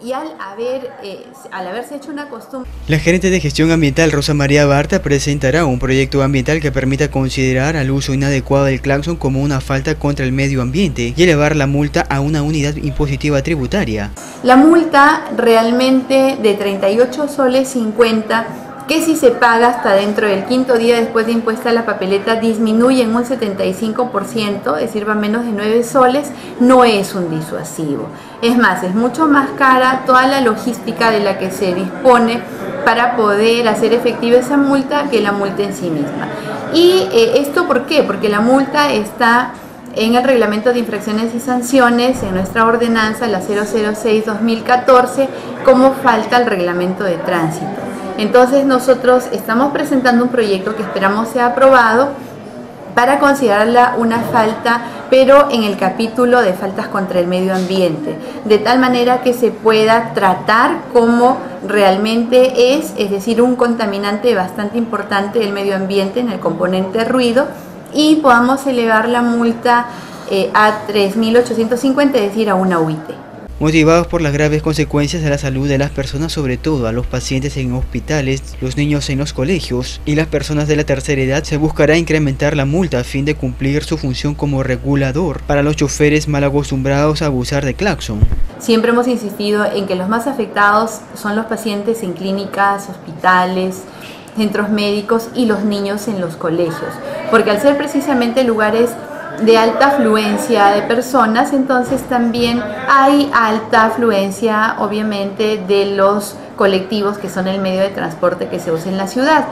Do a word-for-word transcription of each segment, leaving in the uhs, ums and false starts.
Y al, haber, eh, al haberse hecho una costumbre... La gerente de gestión ambiental, Rosa María Bartra, presentará un proyecto ambiental que permita considerar al uso inadecuado del claxon como una falta contra el medio ambiente y elevar la multa a una unidad impositiva tributaria. La multa realmente de treinta y ocho soles cincuenta, que si se paga hasta dentro del quinto día después de impuesta la papeleta, disminuye en un setenta y cinco por ciento, es decir, va menos de nueve soles, no es un disuasivo. Es más, es mucho más cara toda la logística de la que se dispone para poder hacer efectiva esa multa que la multa en sí misma. ¿Y eh, esto por qué? Porque la multa está en el reglamento de infracciones y sanciones, en nuestra ordenanza, la cero cero seis dos mil catorce, como falta al reglamento de tránsito. Entonces nosotros estamos presentando un proyecto que esperamos sea aprobado para considerarla una falta, pero en el capítulo de faltas contra el medio ambiente, de tal manera que se pueda tratar como realmente es, es decir, un contaminante bastante importante del medio ambiente en el componente ruido, y podamos elevar la multa eh, a tres mil ochocientos cincuenta, es decir, a una U I T. Motivados por las graves consecuencias a la salud de las personas, sobre todo a los pacientes en hospitales, los niños en los colegios y las personas de la tercera edad, se buscará incrementar la multa a fin de cumplir su función como regulador para los choferes mal acostumbrados a abusar de claxon. Siempre hemos insistido en que los más afectados son los pacientes en clínicas, hospitales, centros médicos y los niños en los colegios, porque al ser precisamente lugares de alta afluencia de personas, entonces también hay alta afluencia obviamente de los colectivos, que son el medio de transporte que se usa en la ciudad.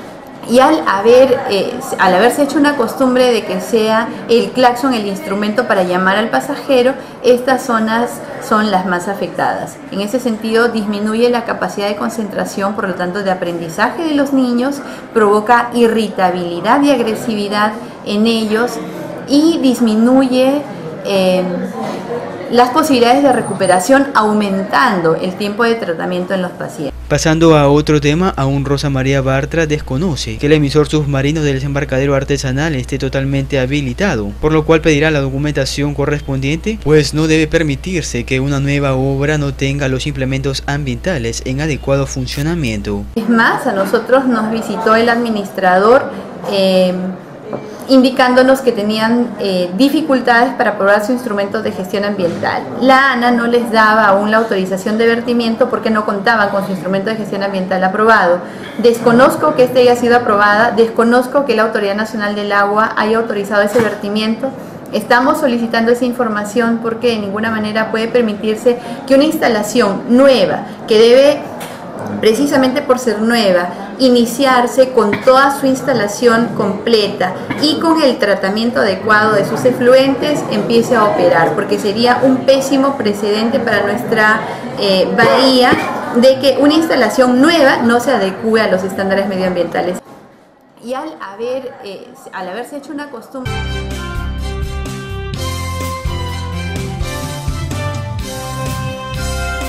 Y al, haber, eh, al haberse hecho una costumbre de que sea el claxon el instrumento para llamar al pasajero, estas zonas son las más afectadas. En ese sentido, disminuye la capacidad de concentración, por lo tanto de aprendizaje de los niños, provoca irritabilidad y agresividad en ellos, y disminuye eh, las posibilidades de recuperación, aumentando el tiempo de tratamiento en los pacientes. Pasando a otro tema, aún Rosa María Bartra desconoce que el emisor submarino del desembarcadero artesanal esté totalmente habilitado, por lo cual pedirá la documentación correspondiente, pues no debe permitirse que una nueva obra no tenga los implementos ambientales en adecuado funcionamiento. Es más, a nosotros nos visitó el administrador eh, indicándonos que tenían eh, dificultades para aprobar su instrumento de gestión ambiental. La ANA no les daba aún la autorización de vertimiento porque no contaban con su instrumento de gestión ambiental aprobado. Desconozco que este haya sido aprobada, desconozco que la Autoridad Nacional del Agua haya autorizado ese vertimiento. Estamos solicitando esa información porque de ninguna manera puede permitirse que una instalación nueva, que debe, precisamente por ser nueva, iniciarse con toda su instalación completa y con el tratamiento adecuado de sus efluentes, empiece a operar, porque sería un pésimo precedente para nuestra eh, bahía de que una instalación nueva no se adecue a los estándares medioambientales. Y al, haber, eh, al haberse hecho una costumbre...